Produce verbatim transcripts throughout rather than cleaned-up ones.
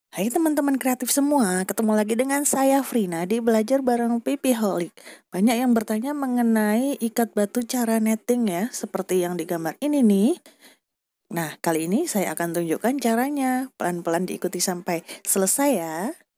Hai teman-teman kreatif semua, ketemu lagi dengan saya Frina di Belajar Bareng Pipiholic. Banyak yang bertanya mengenai ikat batu cara netting ya, seperti yang digambar ini nih. Nah, kali ini saya akan tunjukkan caranya. Pelan-pelan diikuti sampai selesai ya.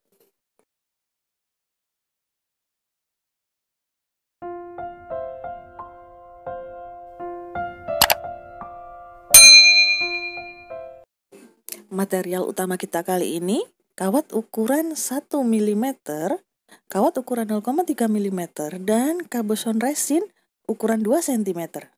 Material utama kita kali ini, kawat ukuran satu milimeter, kawat ukuran nol koma tiga milimeter, dan kaboson resin ukuran dua sentimeter.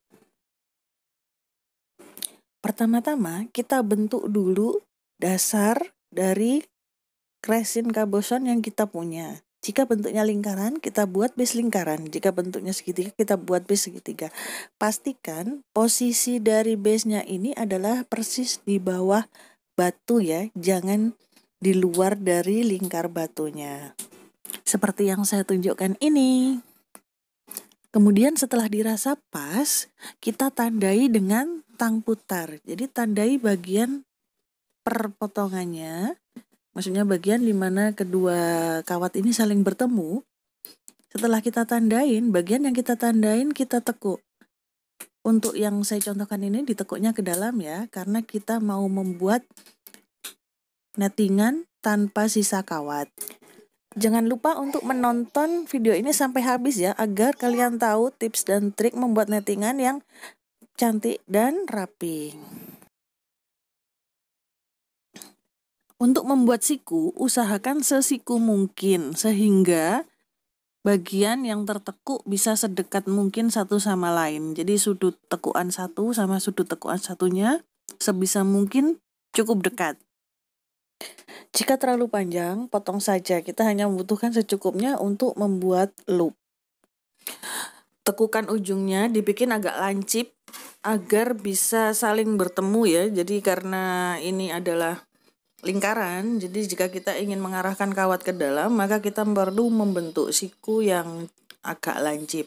Pertama-tama kita bentuk dulu dasar dari resin kaboson yang kita punya. Jika bentuknya lingkaran, kita buat base lingkaran. Jika bentuknya segitiga, kita buat base segitiga. Pastikan posisi dari base-nya ini adalah persis di bawah batu ya, jangan di luar dari lingkar batunya. Seperti yang saya tunjukkan ini. Kemudian setelah dirasa pas, kita tandai dengan tang putar. Jadi tandai bagian perpotongannya, maksudnya bagian di mana kedua kawat ini saling bertemu. Setelah kita tandain, bagian yang kita tandain kita tekuk. Untuk yang saya contohkan ini ditekuknya ke dalam ya, karena kita mau membuat nettingan tanpa sisa kawat. Jangan lupa untuk menonton video ini sampai habis ya, agar kalian tahu tips dan trik membuat nettingan yang cantik dan rapi. Untuk membuat siku, usahakan sesiku mungkin, sehingga bagian yang tertekuk bisa sedekat mungkin satu sama lain. Jadi sudut tekukan satu sama sudut tekukan satunya sebisa mungkin cukup dekat. Jika terlalu panjang, potong saja. Kita hanya membutuhkan secukupnya untuk membuat loop. Tekukan ujungnya dibikin agak lancip agar bisa saling bertemu ya. Jadi karena ini adalah lingkaran, jadi jika kita ingin mengarahkan kawat ke dalam, maka kita perlu membentuk siku yang agak lancip.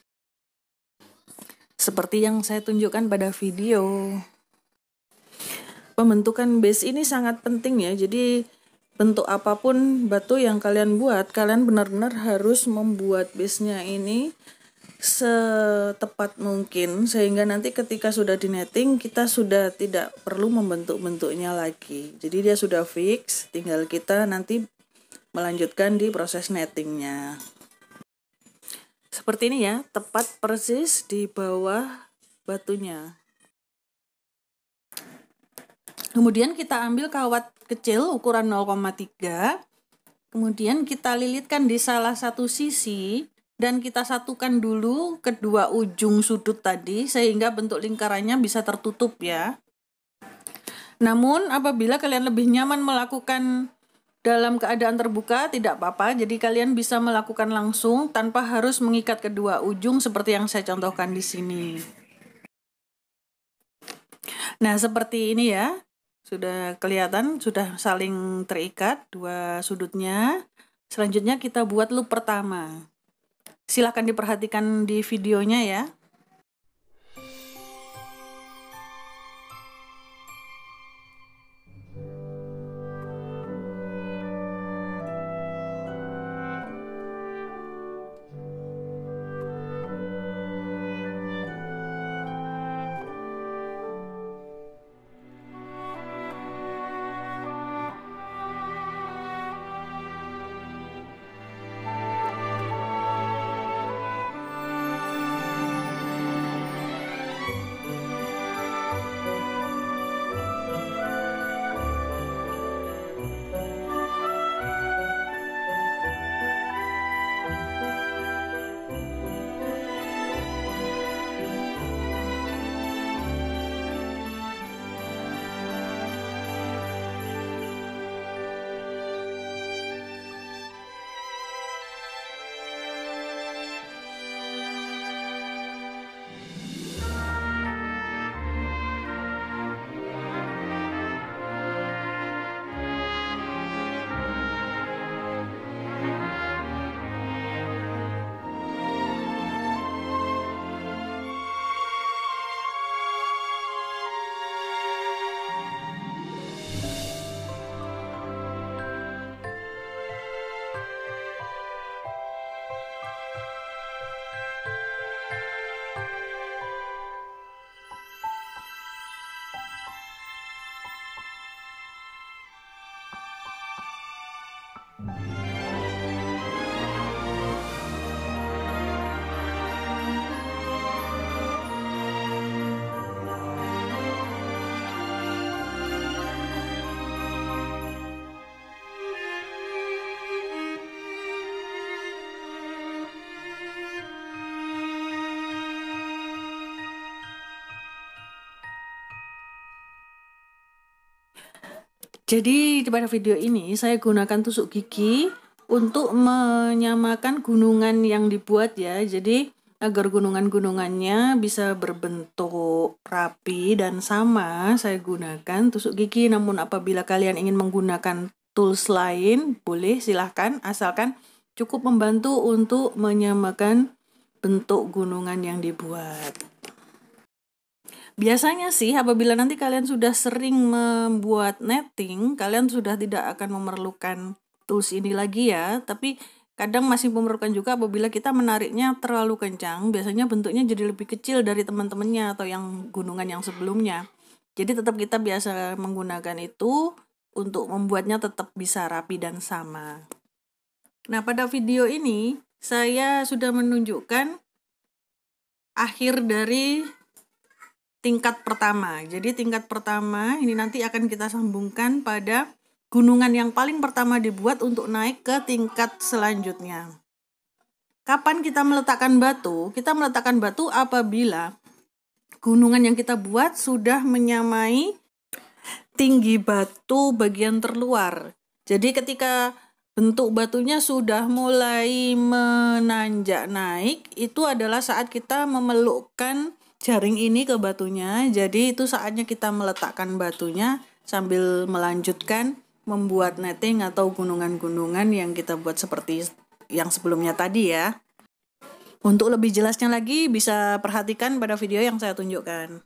Seperti yang saya tunjukkan pada video. Pembentukan base ini sangat penting ya, jadi bentuk apapun batu yang kalian buat, kalian benar-benar harus membuat base-nya ini setepat mungkin, sehingga nanti ketika sudah di netting kita sudah tidak perlu membentuk-bentuknya lagi. Jadi dia sudah fix, tinggal kita nanti melanjutkan di proses nettingnya. Seperti ini ya, tepat persis di bawah batunya. Kemudian kita ambil kawat kecil ukuran nol koma tiga, kemudian kita lilitkan di salah satu sisi dan kita satukan dulu kedua ujung sudut tadi sehingga bentuk lingkarannya bisa tertutup ya. Namun apabila kalian lebih nyaman melakukan dalam keadaan terbuka tidak apa-apa, jadi kalian bisa melakukan langsung tanpa harus mengikat kedua ujung seperti yang saya contohkan di sini. Nah, seperti ini ya. Sudah kelihatan, sudah saling terikat dua sudutnya. Selanjutnya kita buat loop pertama. Silakan diperhatikan di videonya ya. Jadi pada video ini saya gunakan tusuk gigi untuk menyamakan gunungan yang dibuat ya. Jadi agar gunungan-gunungannya bisa berbentuk rapi dan sama, saya gunakan tusuk gigi. Namun apabila kalian ingin menggunakan tools lain, boleh silahkan, asalkan cukup membantu untuk menyamakan bentuk gunungan yang dibuat. Biasanya sih apabila nanti kalian sudah sering membuat netting, kalian sudah tidak akan memerlukan tools ini lagi ya. Tapi kadang masih memerlukan juga apabila kita menariknya terlalu kencang. Biasanya bentuknya jadi lebih kecil dari teman-temannya atau yang gunungan yang sebelumnya. Jadi tetap kita biasa menggunakan itu untuk membuatnya tetap bisa rapi dan sama. Nah, pada video ini saya sudah menunjukkan akhir dari tingkat pertama. Jadi tingkat pertama ini nanti akan kita sambungkan pada gunungan yang paling pertama dibuat untuk naik ke tingkat selanjutnya. Kapan kita meletakkan batu? Kita meletakkan batu apabila gunungan yang kita buat sudah menyamai tinggi batu bagian terluar. Jadi ketika bentuk batunya sudah mulai menanjak naik, itu adalah saat kita memelukkan jaring ini ke batunya. Jadi itu saatnya kita meletakkan batunya sambil melanjutkan membuat netting atau gunungan-gunungan yang kita buat seperti yang sebelumnya tadi ya. Untuk lebih jelasnya lagi bisa perhatikan pada video yang saya tunjukkan.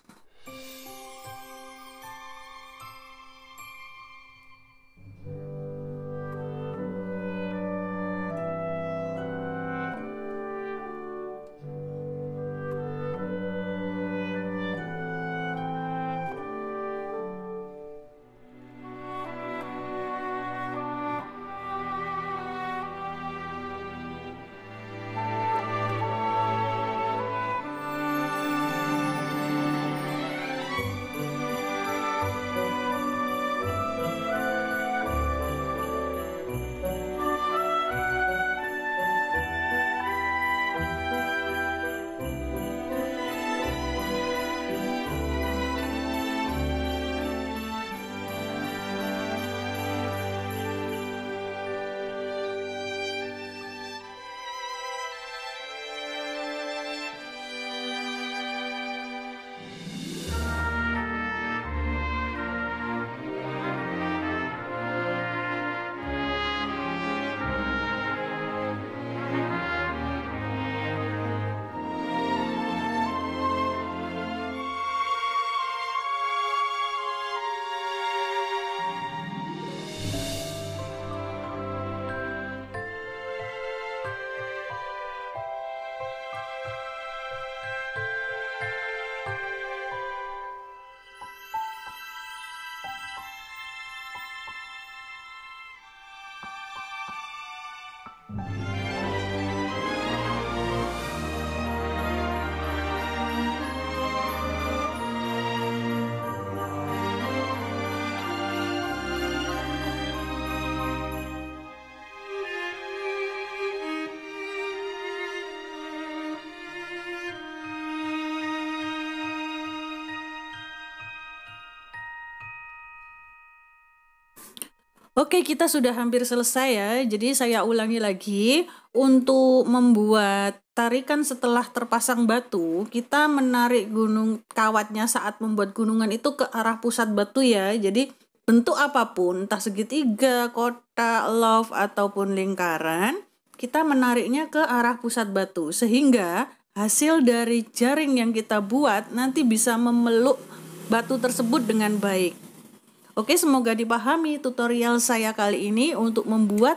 Oke, kita sudah hampir selesai ya. Jadi saya ulangi lagi, untuk membuat tarikan setelah terpasang batu, kita menarik gunung kawatnya saat membuat gunungan itu ke arah pusat batu ya. Jadi bentuk apapun, entah segitiga, kotak, love, ataupun lingkaran, kita menariknya ke arah pusat batu. Sehingga hasil dari jaring yang kita buat nanti bisa memeluk batu tersebut dengan baik. Oke, semoga dipahami tutorial saya kali ini untuk membuat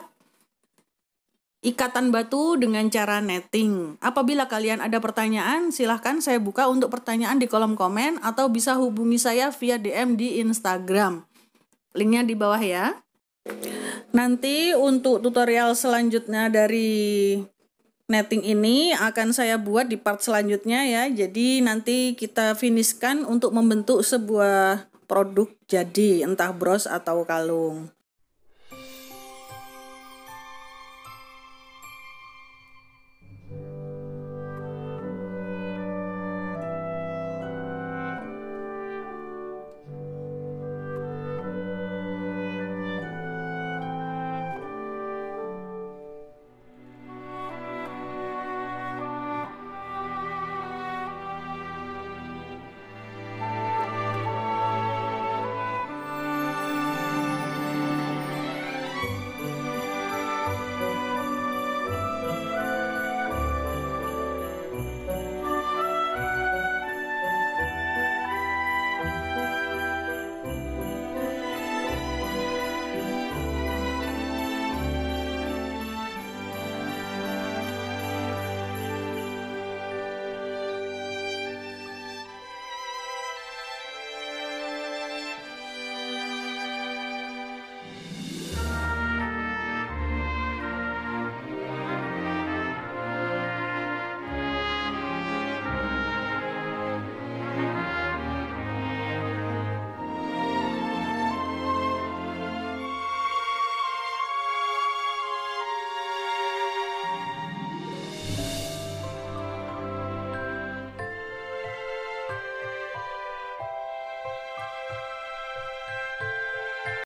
ikatan batu dengan cara netting. Apabila kalian ada pertanyaan, silahkan saya buka untuk pertanyaan di kolom komen atau bisa hubungi saya via D M di Instagram. Linknya di bawah ya. Nanti untuk tutorial selanjutnya dari netting ini akan saya buat di part selanjutnya ya. Jadi nanti kita finishkan untuk membentuk sebuah produk jadi, entah bros atau kalung.